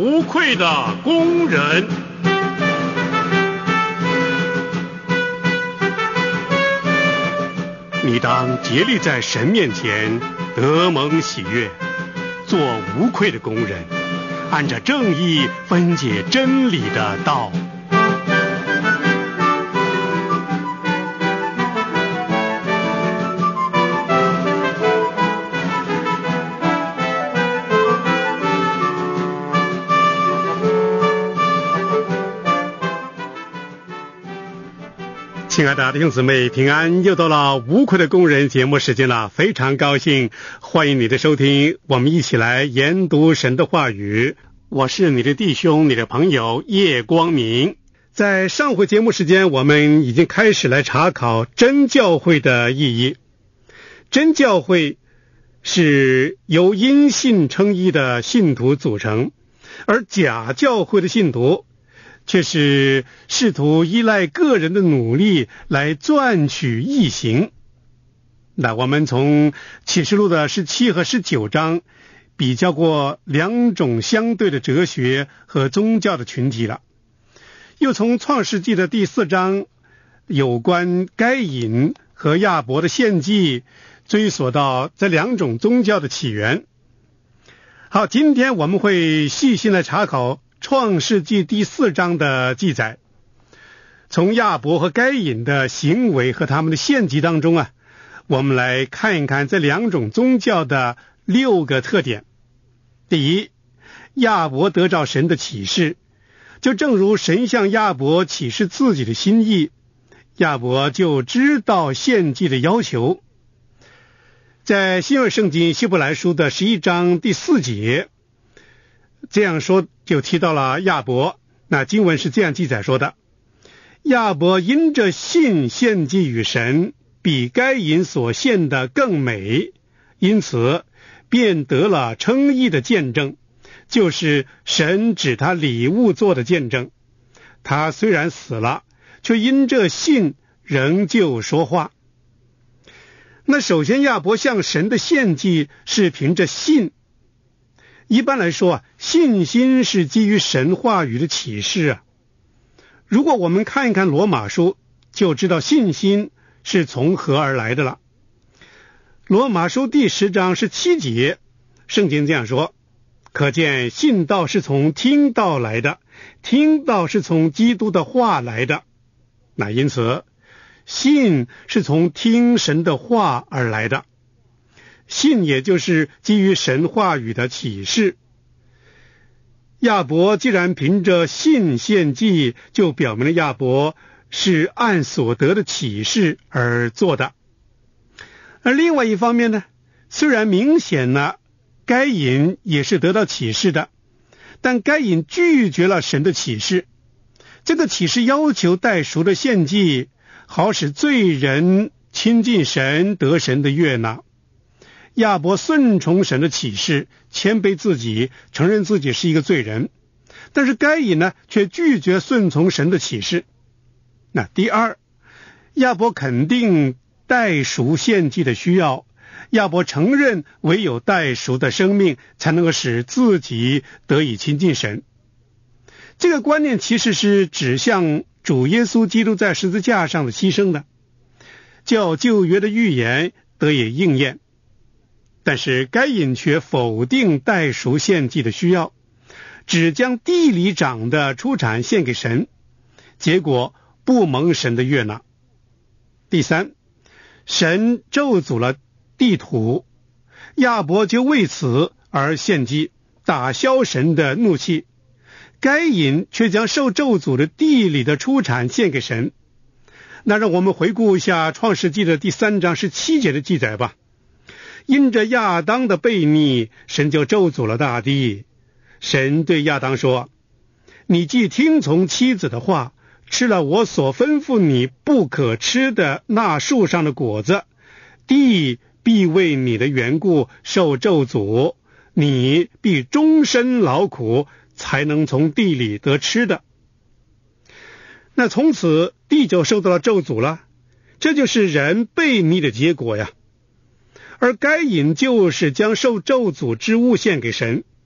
无愧的工人。你当竭力在神面前得蒙喜悦，做无愧的工人，按着正义分解真理的道。亲爱的弟兄姊妹平安，又到了无愧的工人节目时间了，非常高兴欢迎你的收听，我们一起来研读神的话语。我是你的弟兄你的朋友叶光明。在上回节目时间，我们已经开始来查考真教会的意义。真教会是由因信称义的信徒组成，而假教会的信徒却是试图依赖个人的努力来赚取义行。那我们从启示录的17和19章比较过两种相对的哲学和宗教的群体了，又从创世纪的第4章有关该隐和亚伯的献祭追索到这两种宗教的起源。好，今天我们会细心来查考创世纪第4章的记载，从亚伯和该隐的行为和他们的献祭当中我们来看一看这两种宗教的6个特点。第一，亚伯得到神的启示，就正如神向亚伯启示自己的心意，亚伯就知道献祭的要求。在新约圣经希伯来书的11章第4节这样说，就提到了亚伯。那经文是这样记载说的：亚伯因着信献祭与神，比该隐所献的更美，因此便得了称义的见证，就是神指他礼物做的见证。他虽然死了，却因着信仍旧说话。那首先亚伯向神的献祭是凭着信。一般来说信心是基于神话语的启示如果我们看一看罗马书，就知道信心是从何而来的了。罗马书第10章17节，圣经这样说：可见信道是从听道来的，听道是从基督的话来的。那因此信是从听神的话而来的，信也就是基于神话语的启示。亚伯既然凭着信献祭，就表明了亚伯是按所得的启示而做的。而另外一方面呢，虽然明显呢该隐也是得到启示的，但该隐拒绝了神的启示。这个启示要求代赎的献祭，好使罪人亲近神，得神的悦纳。亚伯顺从神的启示，谦卑自己，承认自己是一个罪人。但是该隐呢，却拒绝顺从神的启示。那第二，亚伯肯定代赎献祭的需要，亚伯承认唯有代赎的生命才能够使自己得以亲近神。这个观念其实是指向主耶稣基督在十字架上的牺牲的，叫旧约的预言得以应验。但是该隐却否定代赎献祭的需要，只将地里长的出产献给神，结果不蒙神的悦纳。第三，神咒诅了地土，亚伯就为此而献祭，打消神的怒气。该隐却将受咒诅的地里的出产献给神。那让我们回顾一下创世纪的第3章17节的记载吧。因着亚当的悖逆，神就咒诅了大地。神对亚当说：你既听从妻子的话，吃了我所吩咐你不可吃的那树上的果子，地必为你的缘故受咒诅，你必终身劳苦，才能从地里得吃的。那从此地就受到了咒诅了，这就是人悖逆的结果呀。而该隐就是将受咒诅之物献给神。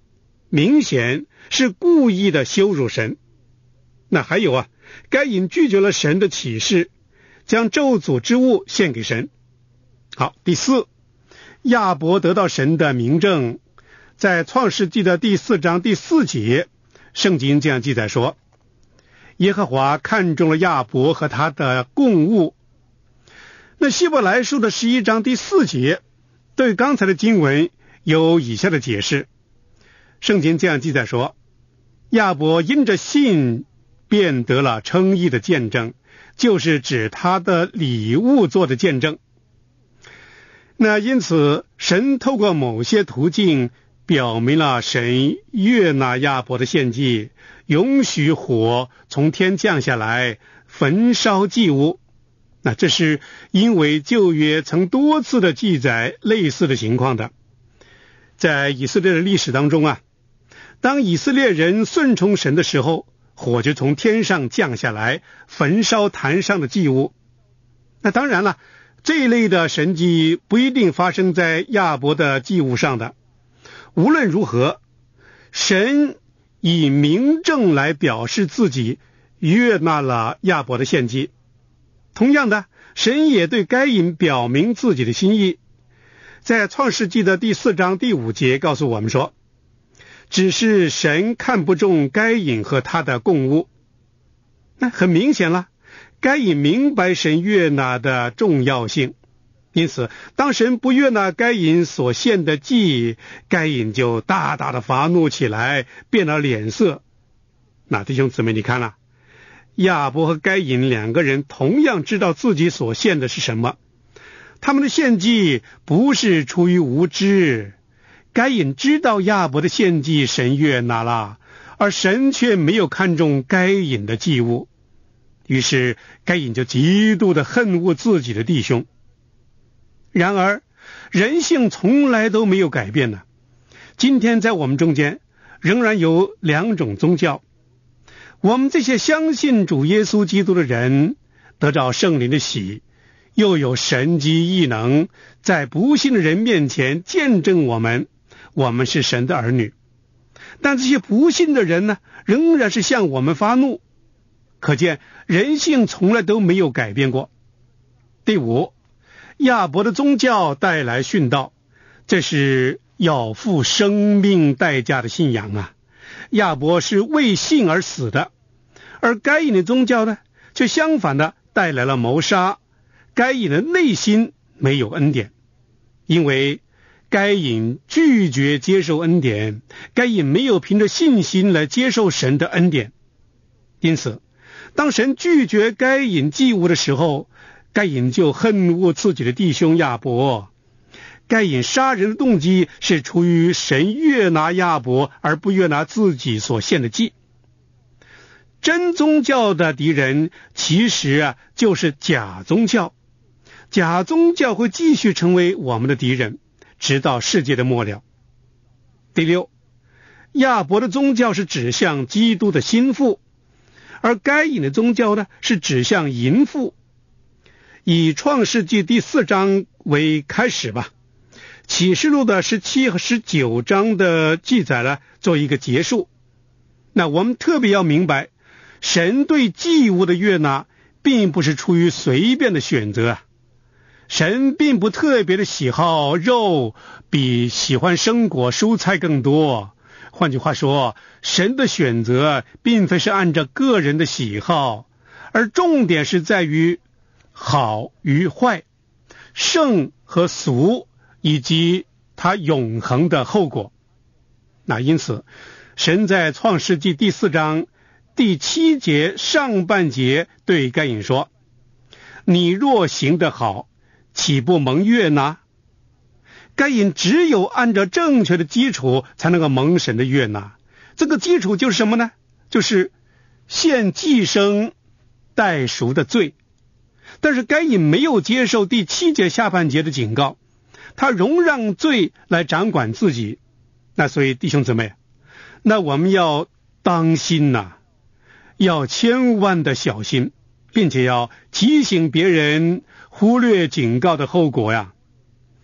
明显是故意的羞辱神。那还有该隐拒绝了神的启示，将咒诅之物献给神。好，第四，亚伯得到神的明证，在创世纪的第4章第4节，圣经这样记载说，耶和华看中了亚伯和他的供物。那希伯来书的11章第4节对刚才的经文有以下的解释。圣经这样记载说，亚伯因着信便得了称义的见证，就是指他的礼物做的见证。那因此神透过某些途径表明了神悦纳亚伯的献祭，允许火从天降下来焚烧祭物。那这是因为旧约曾多次的记载类似的情况的。在以色列的历史当中当以色列人顺从神的时候，火就从天上降下来焚烧坛上的祭物。那当然了，这一类的神迹不一定发生在亚伯的祭物上的。无论如何，神以明证来表示自己悦纳了亚伯的献祭。同样的，神也对该隐表明自己的心意。在创世纪的第4章第5节告诉我们说，只是神看不中该隐和他的供物。那很明显了，该隐明白神悦纳的重要性，因此当神不悦纳该隐所献的祭，该隐就大大的发怒起来，变了脸色。那弟兄姊妹，你看了，亚伯和该隐两个人同样知道自己所献的是什么，他们的献祭不是出于无知。该隐知道亚伯的献祭神悦纳了，而神却没有看中该隐的祭物，于是该隐就极度的恨恶自己的弟兄。然而人性从来都没有改变呢。今天在我们中间仍然有2种宗教。我们这些相信主耶稣基督的人得到圣灵的洗，又有神迹异能在不信的人面前见证我们是神的儿女。但这些不信的人呢，仍然是向我们发怒，可见人性从来都没有改变过。第5，亚伯的宗教带来殉道，这是要付生命代价的信仰亚伯是为信而死的，而该隐的宗教呢，却相反的带来了谋杀。该隐的内心没有恩典，因为该隐拒绝接受恩典，该隐没有凭着信心来接受神的恩典。因此当神拒绝该隐祭物的时候，该隐就恨恶自己的弟兄亚伯。该隐杀人的动机是出于神悦纳亚伯而不悦纳自己所献的祭。真宗教的敌人其实就是假宗教，假宗教会继续成为我们的敌人，直到世界的末了。第6，亚伯的宗教是指向基督的心腹，而该隐的宗教呢，是指向淫妇。以创世纪第4章为开始吧，启示录的17和19章的记载呢，做一个结束。那我们特别要明白，神对祭物的悦纳并不是出于随便的选择神并不特别的喜好肉，比喜欢生果蔬菜更多。换句话说，神的选择并非是按照个人的喜好，而重点是在于好与坏，圣和俗，以及它永恒的后果。那因此神在创世纪第4章第7节上半节对该隐说，你若行得好，岂不蒙悦纳？该隐只有按照正确的基础才能够蒙神的悦纳。这个基础就是什么呢？就是献祭牲代赎的罪。但是该隐没有接受第7节下半节的警告，他容让罪来掌管自己。那所以弟兄姊妹，那我们要当心要千万的小心，并且要提醒别人忽略警告的后果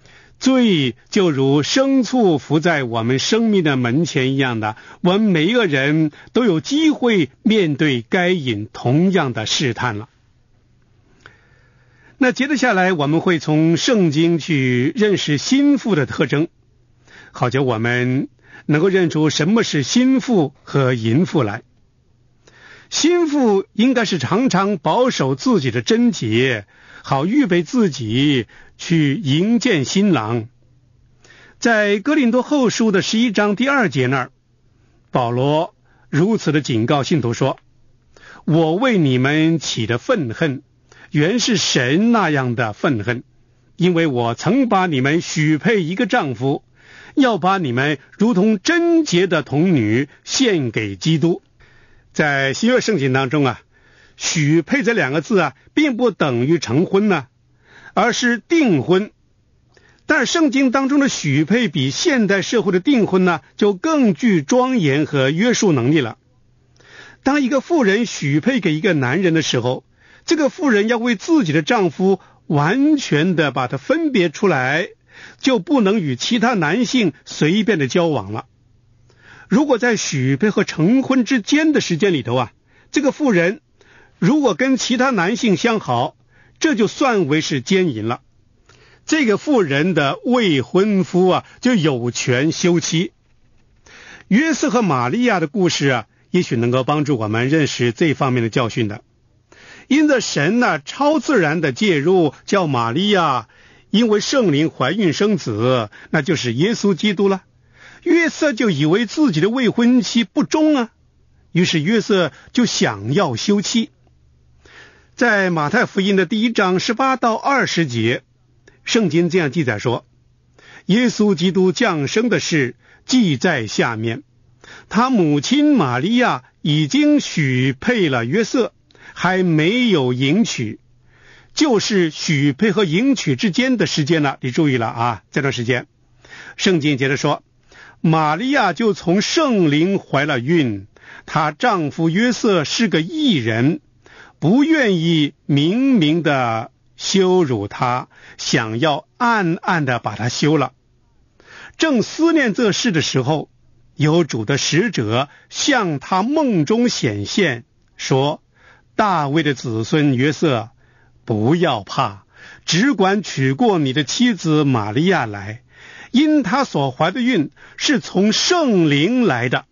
罪就如牲畜伏在我们生命的门前一样的，我们每一个人都有机会面对该隐同样的试探了。那接着下来，我们会从圣经去认识心腹的特征，好叫我们能够认出什么是心腹和淫妇来。心腹应该是常常保守自己的贞洁，好预备自己去迎见新郎。在哥林多后书的11章第2节那儿，保罗如此的警告信徒说：我为你们起的愤恨，原是神那样的愤恨，因为我曾把你们许配一个丈夫，要把你们如同贞洁的童女献给基督。在新约圣经当中啊，许配这2个字啊，并不等于成婚呢，而是订婚。但是圣经当中的许配比现代社会的订婚呢，就更具庄严和约束能力了。当一个妇人许配给一个男人的时候，这个妇人要为自己的丈夫完全的把它分别出来，就不能与其他男性随便的交往了。如果在许配和成婚之间的时间里头啊，这个妇人如果跟其他男性相好，这就算为是奸淫了。这个妇人的未婚夫啊，就有权休妻。约瑟和玛利亚的故事啊，也许能够帮助我们认识这方面的教训的。因着神呢，超自然的介入，叫玛利亚因为圣灵怀孕生子，那就是耶稣基督了。约瑟就以为自己的未婚妻不忠啊，于是约瑟就想要休妻。在马太福音的第1章18到20节，圣经这样记载说：耶稣基督降生的事记在下面，他母亲玛利亚已经许配了约瑟，还没有迎娶，就是许配和迎娶之间的时间了。你注意了啊，这段时间圣经接着说，玛利亚就从圣灵怀了孕，她丈夫约瑟是个义人，不愿意明明的羞辱她，想要暗暗的把她休了。正思念这事的时候，有主的使者向他梦中显现，说：大卫的子孙约瑟，不要怕，只管娶过你的妻子玛利亚来，因她所怀的孕是从圣灵来的。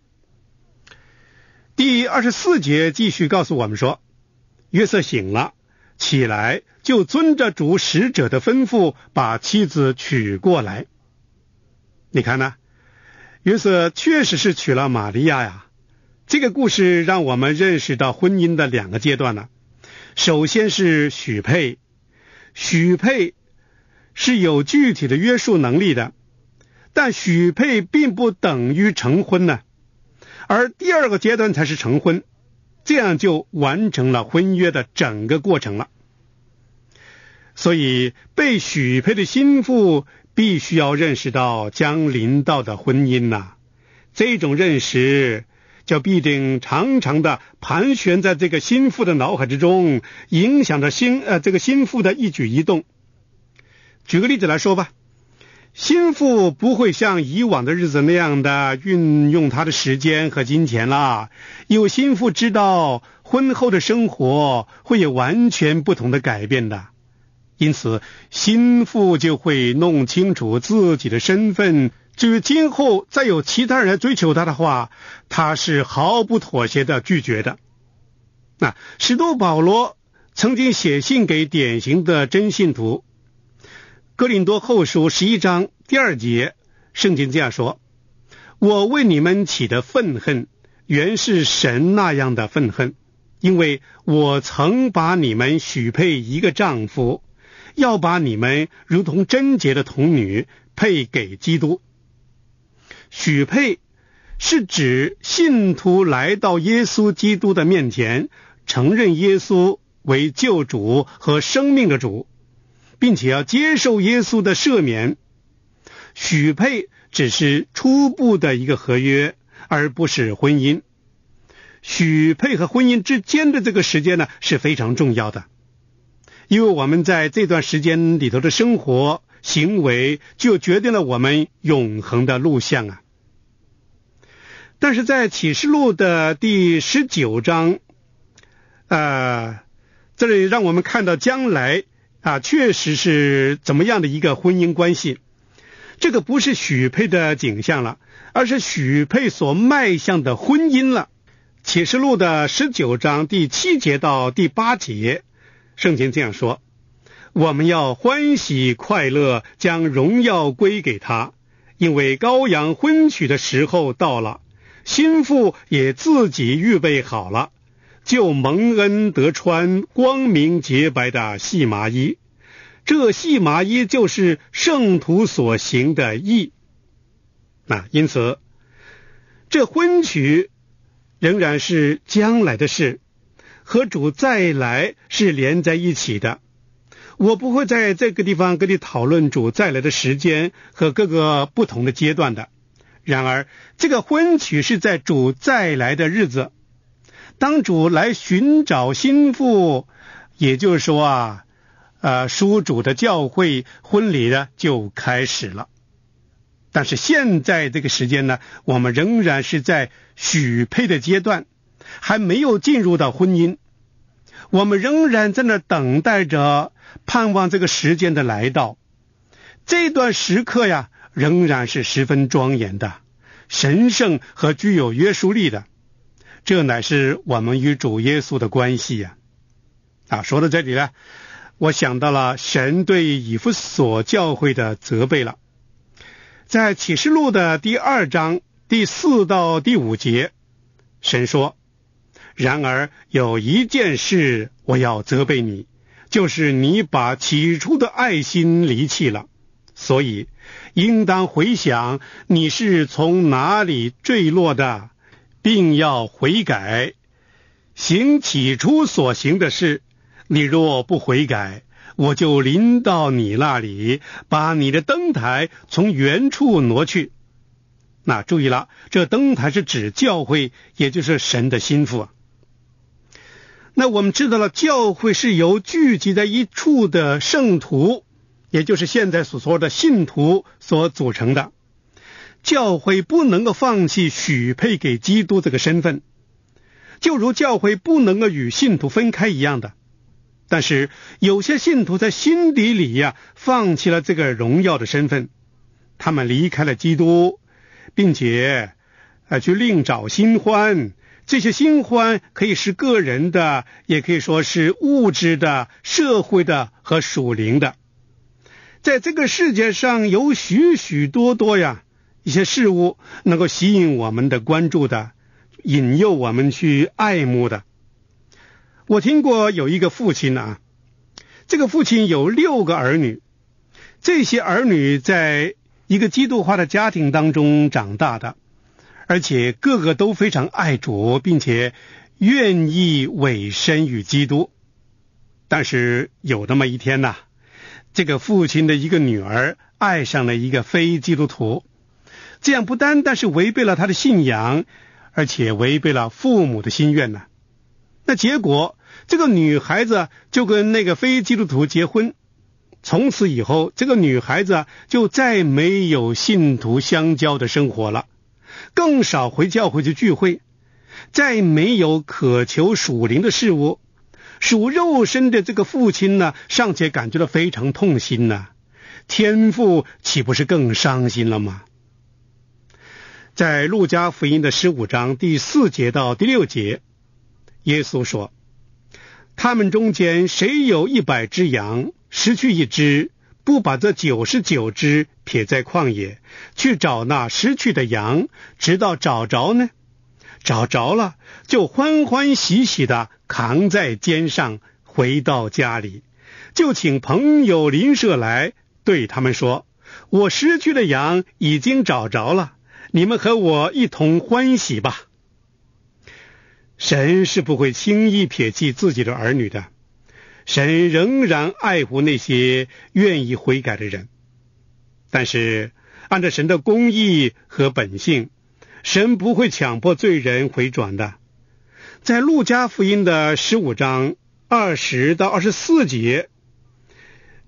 第24节继续告诉我们说，约瑟醒了，起来就遵着主使者的吩咐，把妻子娶过来。你看呢，约瑟确实是娶了玛利亚呀。这个故事让我们认识到婚姻的2个阶段了。首先是许配，许配是有具体的约束能力的，但许配并不等于成婚呢。而第2个阶段才是成婚，这样就完成了婚约的整个过程了。所以被许配的心腹必须要认识到将临到的婚姻呐，这种认识就必定常常的盘旋在这个心腹的脑海之中，影响着这个心腹的一举一动。举个例子来说吧，心腹不会像以往的日子那样的运用他的时间和金钱啦，有心腹知道婚后的生活会有完全不同的改变的，因此心腹就会弄清楚自己的身份，至于今后再有其他人来追求他的话，他是毫不妥协的拒绝的。使徒保罗曾经写信给典型的真信徒，哥林多后书11章第2节，圣经这样说：我为你们起的愤恨，原是神那样的愤恨，因为我曾把你们许配一个丈夫，要把你们如同贞洁的童女配给基督。许配是指信徒来到耶稣基督的面前，承认耶稣为救主和生命的主，并且要接受耶稣的赦免。许配只是初步的一个合约，而不是婚姻。许配和婚姻之间的这个时间呢，是非常重要的，因为我们在这段时间里头的生活行为就决定了我们永恒的路向啊。但是在启示录的第19章，这里让我们看到将来确实是怎么样的一个婚姻关系。这个不是许配的景象了，而是许配所迈向的婚姻了。启示录的19章第7节到第8节，圣经这样说：我们要欢喜快乐，将荣耀归给他，因为羔羊婚娶的时候到了，新妇也自己预备好了，就蒙恩得穿光明洁白的细麻衣，这细麻衣就是圣徒所行的义。因此这婚娶仍然是将来的事，和主再来是连在一起的。我不会在这个地方跟你讨论主再来的时间和各个不同的阶段的。然而这个婚娶是在主再来的日子，当主来寻找新妇，也就是说属主的教会婚礼呢就开始了。但是现在这个时间呢，我们仍然是在许配的阶段，还没有进入到婚姻。我们仍然在那等待着，盼望这个时间的来到。这段时刻呀，仍然是十分庄严的、神圣和具有约束力的。这乃是我们与主耶稣的关系呀。说到这里呢，我想到了神对以弗所教会的责备了。在启示录的第2章第4到第5节，神说：然而有一件事我要责备你，就是你把起初的爱心离弃了，所以应当回想你是从哪里坠落的，并要悔改，行起初所行的事。你若不悔改，我就临到你那里，把你的灯台从原处挪去。注意了，这灯台是指教会，也就是神的心腹。那我们知道了，教会是由聚集在一处的圣徒，也就是现在所说的信徒所组成的。教会不能够放弃许配给基督这个身份，就如教会不能够与信徒分开一样的。但是有些信徒在心底里放弃了这个荣耀的身份，他们离开了基督，并且去另找新欢。这些新欢可以是个人的，也可以说是物质的、社会的和属灵的。在这个世界上有许许多多一些事物能够吸引我们的关注的，引诱我们去爱慕的。我听过有一个父亲这个父亲有6个儿女，这些儿女在一个基督化的家庭当中长大的，而且个个都非常爱主，并且愿意委身于基督。但是有那么一天这个父亲的一个女儿爱上了一个非基督徒，这样不单单是违背了他的信仰，而且违背了父母的心愿那结果这个女孩子就跟那个非基督徒结婚，从此以后这个女孩子就再没有信徒相交的生活了，更少回教会去聚会，再没有渴求属灵的事物。属肉身的这个父亲尚且感觉到非常痛心天父岂不是更伤心了吗？在路加福音的15章第4节到第6节，耶稣说：他们中间谁有100只羊，失去一只，不把这99只撇在旷野，去找那失去的羊，直到找着呢？找着了，就欢欢喜喜地扛在肩上，回到家里，就请朋友邻舍来，对他们说：我失去的羊已经找着了，你们和我一同欢喜吧。神是不会轻易撇弃自己的儿女的，神仍然爱护那些愿意悔改的人。但是按照神的公义和本性，神不会强迫罪人回转的。在路加福音的15章20到24节，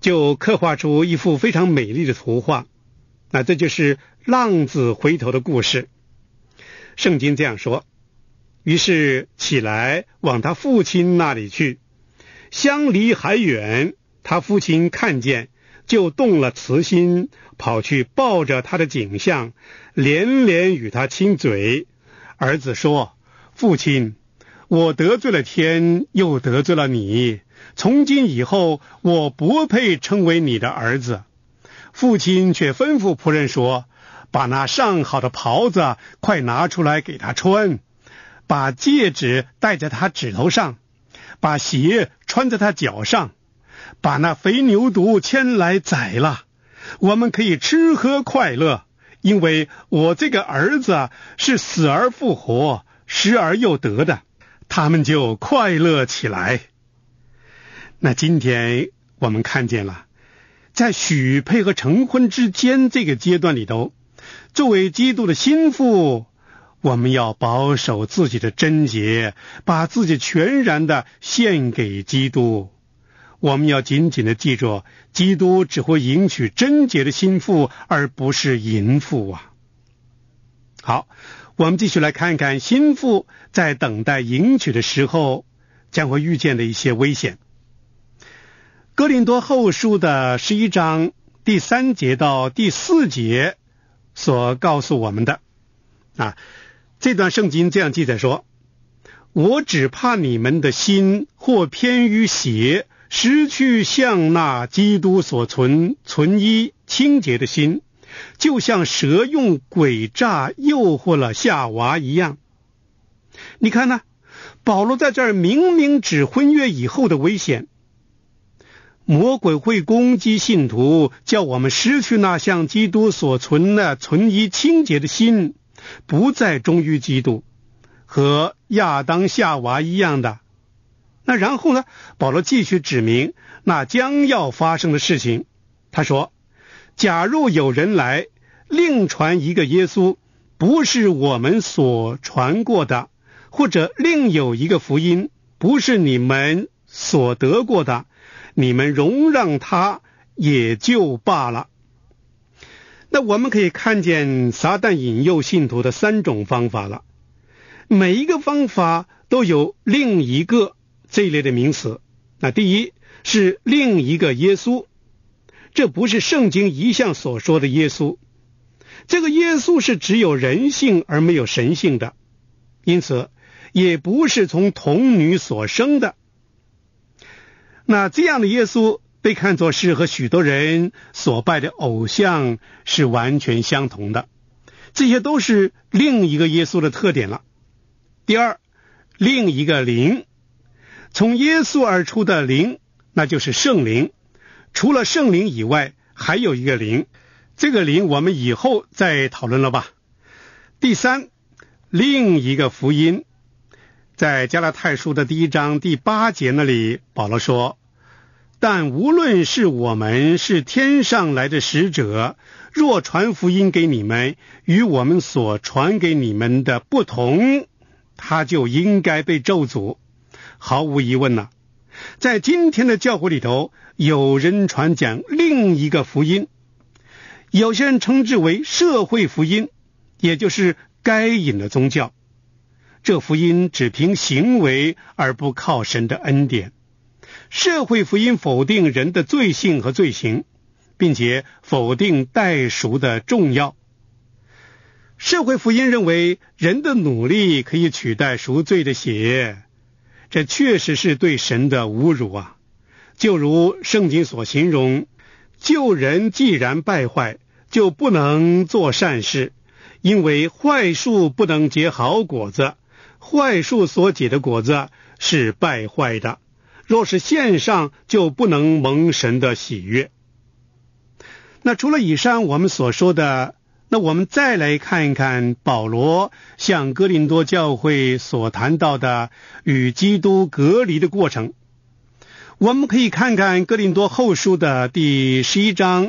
就刻画出一幅非常美丽的图画。那这就是浪子回头的故事。圣经这样说，于是起来往他父亲那里去，相离还远，他父亲看见，就动了慈心，跑去抱着他的颈项，连连与他亲嘴。儿子说，父亲，我得罪了天，又得罪了你，从今以后我不配称为你的儿子。父亲却吩咐仆人说，把那上好的袍子快拿出来给他穿，把戒指戴在他指头上，把鞋穿在他脚上，把那肥牛犊牵来宰了，我们可以吃喝快乐，因为我这个儿子是死而复活，失而又得的。他们就快乐起来。那今天我们看见了，在许配和成婚之间这个阶段里头，作为基督的心腹，我们要保守自己的贞洁，把自己全然的献给基督。我们要紧紧的记住，基督只会迎娶贞洁的心腹，而不是淫妇啊。好，我们继续来看看心腹在等待迎娶的时候将会遇见的一些危险。哥林多后书的11章第3节到第4节所告诉我们的这段圣经这样记载说，我只怕你们的心或偏于邪，失去像那基督所存一清洁的心，就像蛇用诡诈诱惑了夏娃一样。你看呢，保罗在这儿明明指婚约以后的危险。魔鬼会攻击信徒，叫我们失去那像基督所存一清洁的心，不再忠于基督，和亚当夏娃一样的。那然后呢，保罗继续指明那将要发生的事情。他说，假如有人来另传一个耶稣，不是我们所传过的，或者另有一个福音，不是你们所得过的，你们容让他也就罢了。那我们可以看见撒旦引诱信徒的3种方法了，每一个方法都有另一个这一类的名词。那第一是另一个耶稣，这不是圣经一向所说的耶稣，这个耶稣是只有人性而没有神性的，因此也不是从童女所生的。那这样的耶稣被看作是和许多人所拜的偶像是完全相同的，这些都是另一个耶稣的特点了。第二，另一个灵，从耶稣而出的灵，那就是圣灵。除了圣灵以外，还有一个灵，这个灵我们以后再讨论了吧。第三，另一个福音，在加拉太书的1章第8节那里，保罗说，但无论是我们是天上来的使者，若传福音给你们，与我们所传给你们的不同，他就应该被咒诅。毫无疑问呢，在今天的教会里头，有人传讲另一个福音，有些人称之为社会福音，也就是该隐的宗教。这福音只凭行为而不靠神的恩典。社会福音否定人的罪性和罪行，并且否定代赎的重要。社会福音认为人的努力可以取代赎罪的血，这确实是对神的侮辱啊！就如圣经所形容，旧人既然败坏，就不能做善事，因为坏树不能结好果子，坏树所结的果子是败坏的，若是献上，就不能蒙神的喜悦。那除了以上我们所说的，那我们再来看一看保罗向哥林多教会所谈到的与基督隔离的过程。我们可以看看哥林多后书的第11章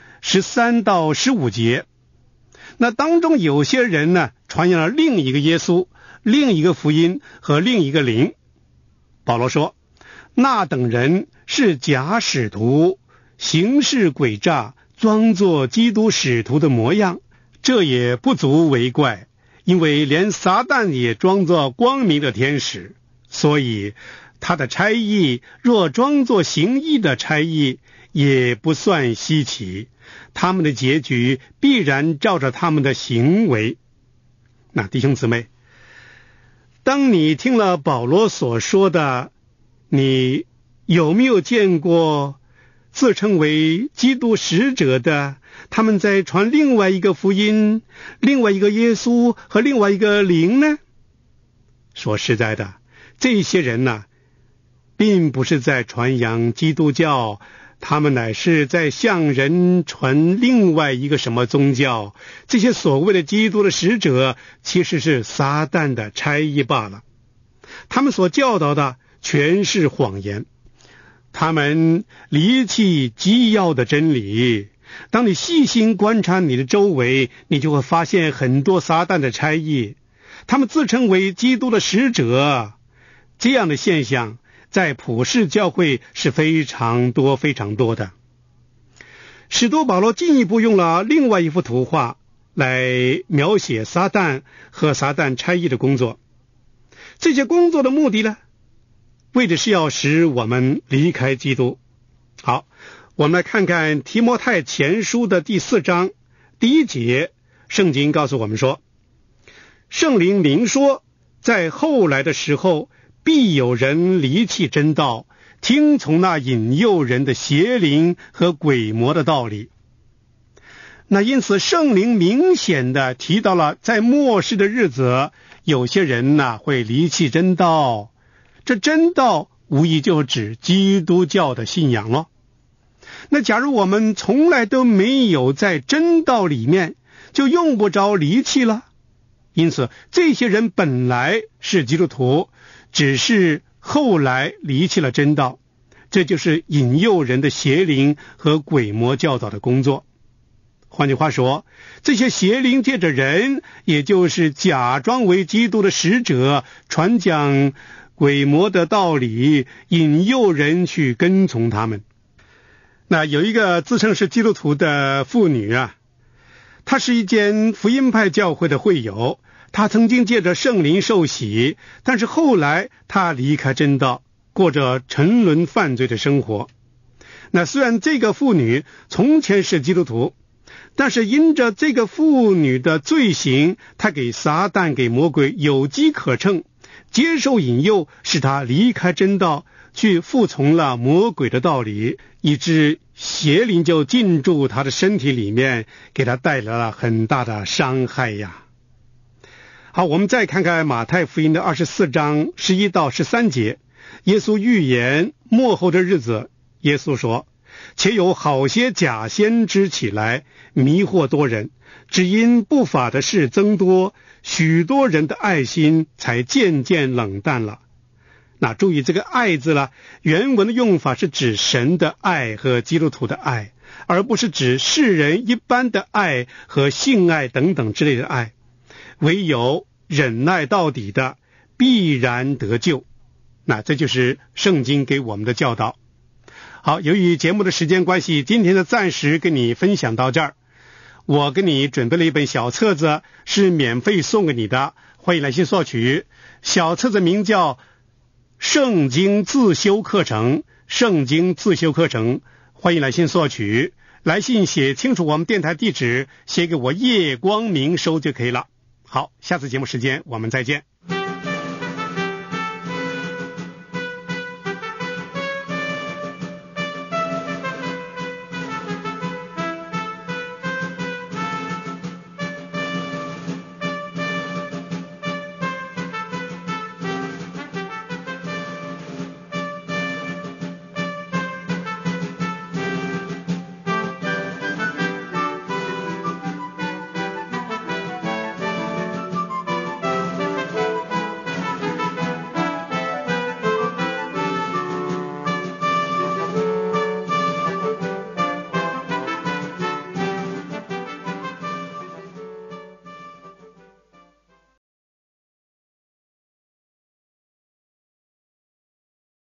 13到15节。那当中有些人呢，传扬了另一个耶稣、另一个福音和另一个灵。保罗说，那等人是假使徒， 行事诡诈，装作基督使徒的模样，这也不足为怪，因为连撒旦也装作光明的天使，所以他的差役若装作行义的差役，也不算稀奇，他们的结局必然照着他们的行为。那弟兄姊妹，当你听了保罗所说的，你有没有见过自称为基督使者的，他们在传另外一个福音，另外一个耶稣和另外一个灵呢？说实在的，这些人呢，并不是在传扬基督教，他们乃是在向人传另外一个什么宗教。这些所谓的基督的使者，其实是撒旦的差役罢了。他们所教导的全是谎言，他们离弃基要的真理。当你细心观察你的周围，你就会发现很多撒旦的差役，他们自称为基督的使者。这样的现象在普世教会是非常多的。使徒保罗进一步用了另外一幅图画来描写撒旦和撒旦差役的工作。这些工作的目的呢，为的是要使我们离开基督。好，我们来看看提摩太前书的第4章第1节，圣经告诉我们说，圣灵明说，在后来的时候，必有人离弃真道，听从那引诱人的邪灵和鬼魔的道理。那因此圣灵明显的提到了在末世的日子，有些人呢会离弃真道。这真道无疑就指基督教的信仰了。那假如我们从来都没有在真道里面，就用不着离弃了。因此这些人本来是基督徒，只是后来离弃了真道，这就是引诱人的邪灵和鬼魔教导的工作。换句话说，这些邪灵借着人，也就是假装为基督的使者，传讲鬼魔的道理，引诱人去跟从他们。那有一个自称是基督徒的妇女啊，她是一间福音派教会的会友，她曾经借着圣灵受洗，但是后来她离开真道，过着沉沦犯罪的生活。那虽然这个妇女从前是基督徒，但是因着这个妇女的罪行，她给撒旦给魔鬼有机可乘，接受引诱，使她离开真道，去服从了魔鬼的道理，以致邪灵就进驻她的身体里面，给她带来了很大的伤害呀。好，我们再看看马太福音的24章11到13节，耶稣预言末后的日子。耶稣说，且有好些假先知起来，迷惑多人，只因不法的事增多，许多人的爱心才渐渐冷淡了。那注意这个爱字了，原文的用法是指神的爱和基督徒的爱，而不是指世人一般的爱和性爱等等之类的爱。唯有忍耐到底的，必然得救。那这就是圣经给我们的教导。好，由于节目的时间关系，今天的暂时跟你分享到这儿。我给你准备了一本小册子，是免费送给你的，欢迎来信索取。小册子名叫圣经自修课程，圣经自修课程，欢迎来信索取。来信写清楚我们电台地址，写给我叶光明收就可以了。好，下次节目时间我们再见。